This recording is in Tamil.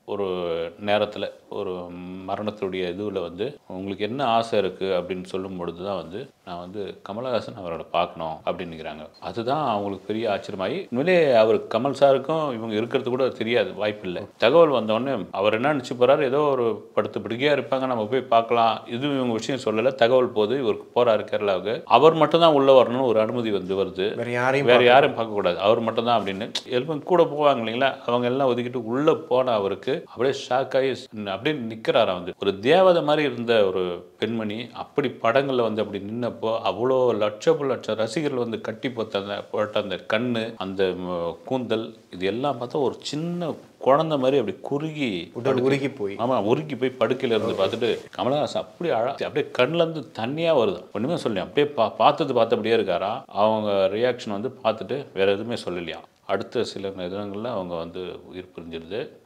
ஒரு நேரத்தில் ஒரு மரணத்துடைய இதுவில் வந்து உங்களுக்கு என்ன ஆசை இருக்குது அப்படின்னு சொல்லும் பொழுது தான் வந்து நான் வந்து கமலஹாசன் அவரோட பார்க்கணும் அப்படின்னுக்கிறாங்க. அதுதான் அவங்களுக்கு பெரிய ஆச்சரியமாகி உண்மையிலே அவர் கமல் சாருக்கும் இவங்க இருக்கிறது கூட தெரியாது, வாய்ப்பில்லை. தகவல் வந்தோடனே அவர் என்ன நினச்சி போகிறாரு, ஏதோ ஒரு படுத்து பிடிக்கையாக இருப்பாங்க, நம்ம போய் பார்க்கலாம், இது இவங்க விஷயம் சொல்லலை. தகவல் போது இவருக்கு போகிறாரு கேரளாவுக்கு, அவர் மட்டும் தான் உள்ளே வரணும்னு ஒரு அனுமதி வந்து வருது, வேறு யாரையும் பார்க்கக்கூடாது, அவர் மட்டும் தான் அப்படின்னு. எல்லாம் கூட போவாங்க இல்லைங்களா, அவங்க எல்லாம் ஒதுக்கிட்டு உள்ளே போன அவருக்கு அப்படியே ஷாக் ஆகி அப்படியே நிற்கிறாரா. வந்து ஒரு தேவதை மாதிரி இருந்த ஒரு பெண்மணி அப்படி படங்களில் வந்து அப்படி நின்னப்போ அவ்வளோ லட்சம் ரசிகர்கள் வந்து கட்டி போட்ட அந்த கண்ணு, அந்த கூந்தல், இது எல்லாம் பார்த்தா ஒரு சின்ன குழந்தை மாதிரி அப்படி உருகி போய் உருகி போய் படுக்கையில் இருந்து பார்த்துட்டு கமலஹாசன் அப்படி அப்படியே கண்ணிலேருந்து தண்ணியாக வருது. ஒன்றுமே சொல்லலையா, அப்படியே பார்த்தபடியே இருக்காரா. அவங்க ரியாக்ஷன் வந்து பார்த்துட்டு வேறு எதுவுமே சொல்லலையா. அடுத்த சில தினங்களில் அவங்க வந்து உயிர் பிரிஞ்சிருது.